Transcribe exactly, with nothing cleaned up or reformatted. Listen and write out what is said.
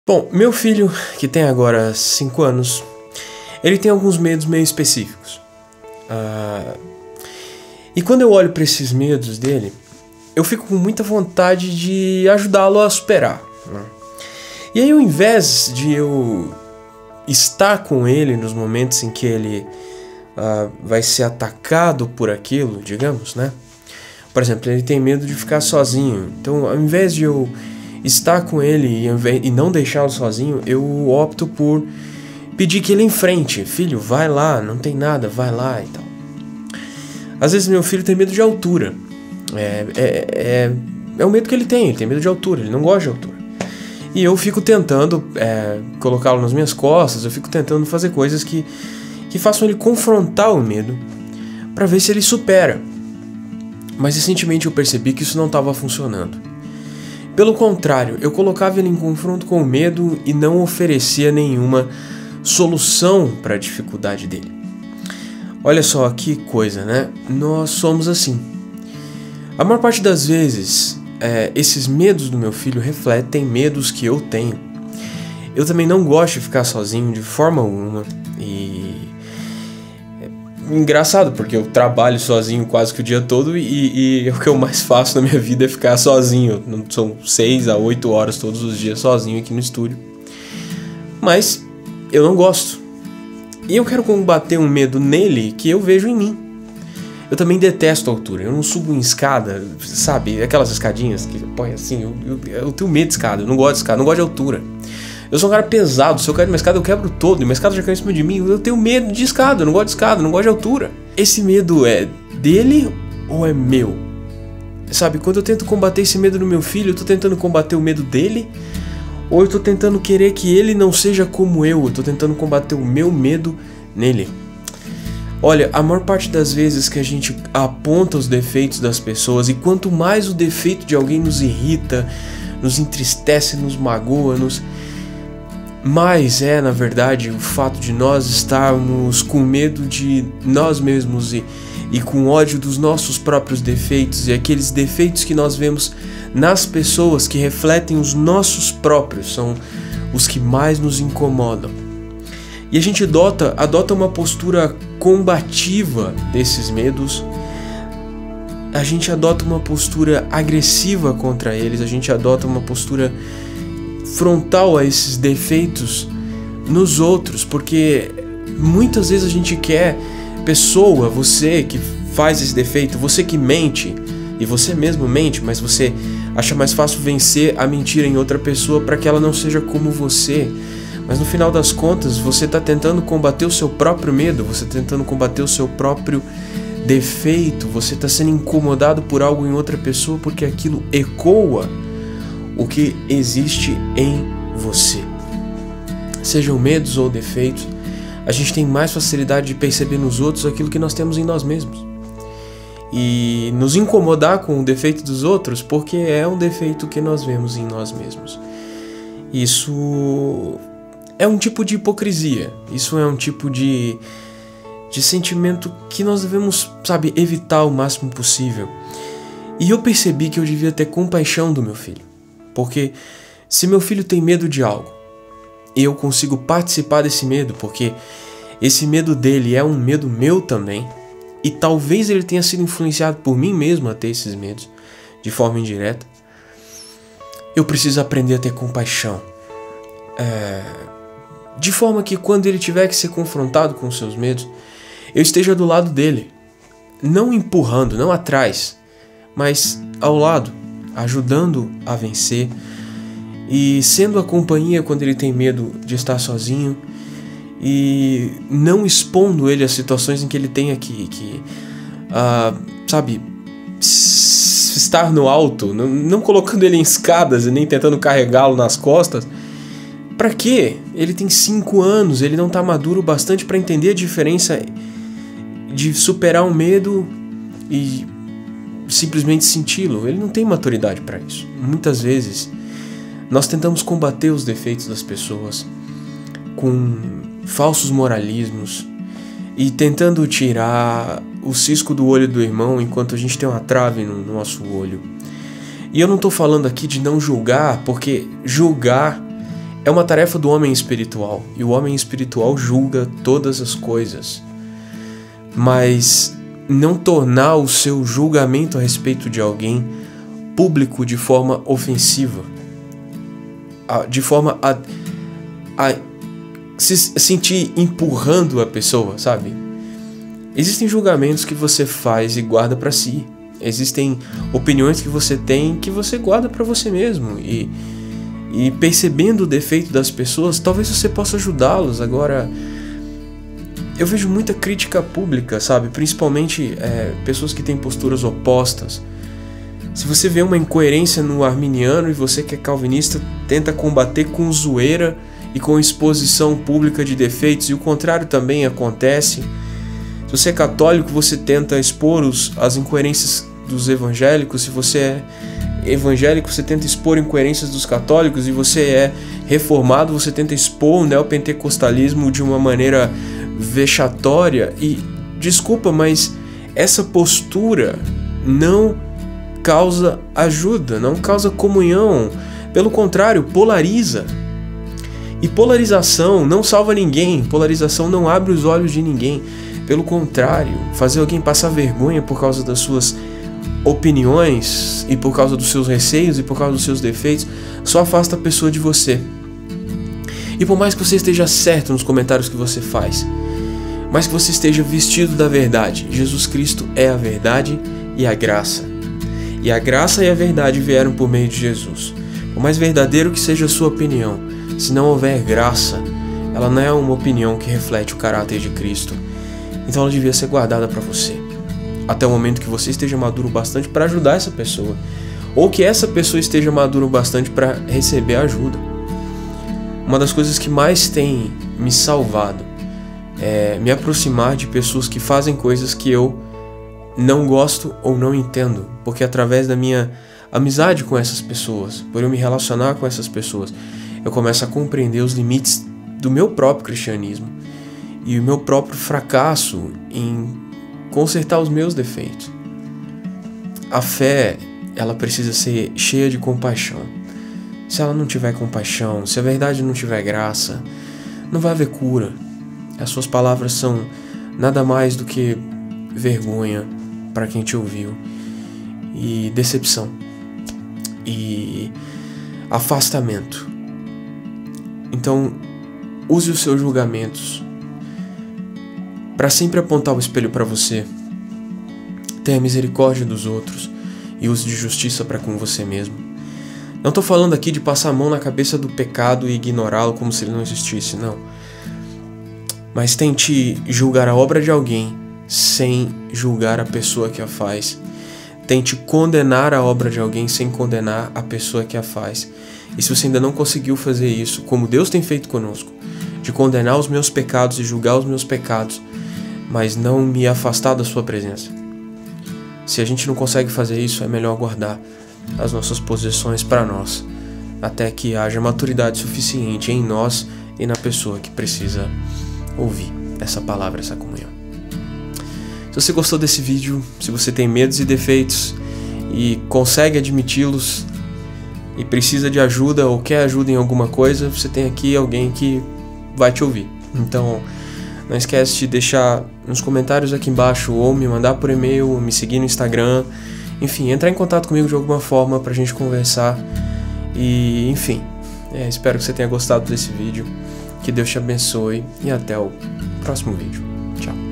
Bom, meu filho, que tem agora cinco anos, ele tem alguns medos meio específicos. Ah, e quando eu olho para esses medos dele, eu fico com muita vontade de ajudá-lo a superar, né? E aí, ao invés de eu estar com ele nos momentos em que ele ah, vai ser atacado por aquilo, digamos, né? Por exemplo, ele tem medo de ficar sozinho. Então, ao invés de eu estar com ele e não deixá-lo sozinho, eu opto por pedir que ele enfrente. Filho, vai lá, não tem nada, vai lá e tal. Às vezes meu filho tem medo de altura. É, é, é, é o medo que ele tem, ele tem medo de altura, ele não gosta de altura. E eu fico tentando é, colocá-lo nas minhas costas, eu fico tentando fazer coisas que, que façam ele confrontar o medo, para ver se ele supera. Mas recentemente eu percebi que isso não estava funcionando. Pelo contrário, eu colocava ele em confronto com o medo e não oferecia nenhuma solução para a dificuldade dele. Olha só que coisa, né? Nós somos assim. A maior parte das vezes, é, esses medos do meu filho refletem medos que eu tenho. Eu também não gosto de ficar sozinho de forma alguma. E é engraçado, porque eu trabalho sozinho quase que o dia todo e, e o que eu mais faço na minha vida é ficar sozinho. São seis a oito horas todos os dias sozinho aqui no estúdio. Mas eu não gosto. E eu quero combater um medo nele que eu vejo em mim. Eu também detesto a altura. Eu não subo em escada, sabe? Aquelas escadinhas que põe assim. Eu, eu, eu tenho medo de escada. Eu não gosto de escada. Eu não gosto de altura. Eu sou um cara pesado. Se eu cair numa escada, eu quebro todo. E uma escada já caiu em cima de mim. Eu tenho medo de escada. Eu não gosto de escada. Eu não gosto de altura. Esse medo é dele ou é meu? Sabe? Quando eu tento combater esse medo no meu filho, eu tô tentando combater o medo dele? Ou eu tô tentando querer que ele não seja como eu? Eu tô tentando combater o meu medo nele? Olha, a maior parte das vezes que a gente aponta os defeitos das pessoas, e quanto mais o defeito de alguém nos irrita, nos entristece, nos magoa, nos... mais é, na verdade, o fato de nós estarmos com medo de nós mesmos e, e com ódio dos nossos próprios defeitos, e aqueles defeitos que nós vemos nas pessoas que refletem os nossos próprios são os que mais nos incomodam. E a gente adota, adota uma postura combativa desses medos, a gente adota uma postura agressiva contra eles, a gente adota uma postura frontal a esses defeitos nos outros, porque muitas vezes a gente quer, pessoa, você que faz esse defeito, você que mente, e você mesmo mente, mas você acha mais fácil vencer a mentira em outra pessoa para que ela não seja como você. Mas no final das contas, você está tentando combater o seu próprio medo, você está tentando combater o seu próprio defeito, você está sendo incomodado por algo em outra pessoa porque aquilo ecoa o que existe em você. Sejam medos ou defeitos, a gente tem mais facilidade de perceber nos outros aquilo que nós temos em nós mesmos. E nos incomodar com o defeito dos outros porque é um defeito que nós vemos em nós mesmos. Isso é um tipo de hipocrisia, isso é um tipo de, de sentimento que nós devemos, sabe, evitar o máximo possível. E eu percebi que eu devia ter compaixão do meu filho, porque se meu filho tem medo de algo, e eu consigo participar desse medo, porque esse medo dele é um medo meu também, e talvez ele tenha sido influenciado por mim mesmo a ter esses medos, de forma indireta, eu preciso aprender a ter compaixão. É... De forma que quando ele tiver que ser confrontado com os seus medos, eu esteja do lado dele, não empurrando, não atrás, mas ao lado, ajudando a vencer e sendo a companhia quando ele tem medo de estar sozinho e não expondo ele a situações em que ele tenha que, que uh, sabe, estar no alto, não, não colocando ele em escadas e nem tentando carregá-lo nas costas. Pra quê? Ele tem cinco anos, ele não tá maduro bastante para entender a diferença de superar um medo e simplesmente senti-lo. Ele não tem maturidade para isso. Muitas vezes nós tentamos combater os defeitos das pessoas com falsos moralismos e tentando tirar o cisco do olho do irmão enquanto a gente tem uma trave no nosso olho. E eu não tô falando aqui de não julgar, porque julgar é uma tarefa do homem espiritual, e o homem espiritual julga todas as coisas. Mas não tornar o seu julgamento a respeito de alguém público de forma ofensiva, de forma a, a se sentir empurrando a pessoa, sabe? Existem julgamentos que você faz e guarda pra si. Existem opiniões que você tem que você guarda pra você mesmo. E, e percebendo o defeito das pessoas, talvez você possa ajudá-los. Agora, eu vejo muita crítica pública, sabe? Principalmente é, pessoas que têm posturas opostas. Se você vê uma incoerência no arminiano e você que é calvinista tenta combater com zoeira e com exposição pública de defeitos, e o contrário também acontece. Se você é católico, você tenta expor os, as incoerências dos evangélicos. Se você é evangélico, você tenta expor incoerências dos católicos. E você é reformado, você tenta expor o neopentecostalismo de uma maneira vexatória. E desculpa, mas essa postura não causa ajuda, não causa comunhão. Pelo contrário, polariza. E polarização não salva ninguém. Polarização não abre os olhos de ninguém. Pelo contrário, fazer alguém passar vergonha por causa das suas opiniões e por causa dos seus receios e por causa dos seus defeitos só afasta a pessoa de você. E por mais que você esteja certo nos comentários que você faz, mas que você esteja vestido da verdade, Jesus Cristo é a verdade e a graça. E a graça e a verdade vieram por meio de Jesus. Por mais verdadeiro que seja a sua opinião, se não houver graça, ela não é uma opinião que reflete o caráter de Cristo. Então ela devia ser guardada para você, até o momento que você esteja maduro bastante para ajudar essa pessoa, ou que essa pessoa esteja maduro bastante para receber ajuda. Uma das coisas que mais tem me salvado é me aproximar de pessoas que fazem coisas que eu não gosto ou não entendo, porque através da minha amizade com essas pessoas, por eu me relacionar com essas pessoas, eu começo a compreender os limites do meu próprio cristianismo e o meu próprio fracasso em consertar os meus defeitos. A fé, ela precisa ser cheia de compaixão. Se ela não tiver compaixão, se a verdade não tiver graça, não vai haver cura. As suas palavras são nada mais do que vergonha para quem te ouviu, e decepção, e afastamento. Então, use os seus julgamentos para sempre apontar o espelho para você. Tenha misericórdia dos outros e use de justiça para com você mesmo. Não estou falando aqui de passar a mão na cabeça do pecado e ignorá-lo como se ele não existisse, não. Mas tente julgar a obra de alguém sem julgar a pessoa que a faz. Tente condenar a obra de alguém sem condenar a pessoa que a faz. E se você ainda não conseguiu fazer isso, como Deus tem feito conosco, de condenar os meus pecados e julgar os meus pecados, mas não me afastar da sua presença. Se a gente não consegue fazer isso, é melhor guardar as nossas posições para nós, até que haja maturidade suficiente em nós e na pessoa que precisa ouvir essa palavra, essa comunhão. Se você gostou desse vídeo, se você tem medos e defeitos e consegue admiti-los e precisa de ajuda ou quer ajuda em alguma coisa, você tem aqui alguém que vai te ouvir. Então, não esquece de deixar nos comentários aqui embaixo, ou me mandar por e-mail, ou me seguir no Instagram. Enfim, entrar em contato comigo de alguma forma pra gente conversar. E, enfim, é, espero que você tenha gostado desse vídeo. Que Deus te abençoe e até o próximo vídeo. Tchau.